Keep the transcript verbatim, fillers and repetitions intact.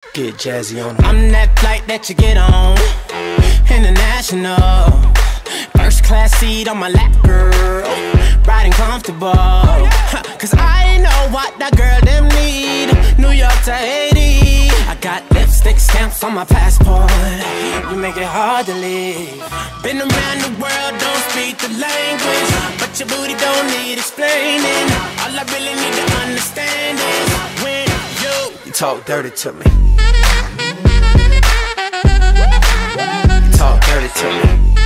Get jazzy on 'em. I'm that flight that you get on, international. First class seat on my lap, girl, riding comfortable. Cause I know what that girl them need. New York to Haiti, I got lipstick stamps on my passport. You make it hard to leave. Been around the world, don't speak the language, but your booty don't need explaining. All I really need to understand is when you, You talk dirty to me. You talk dirty to me.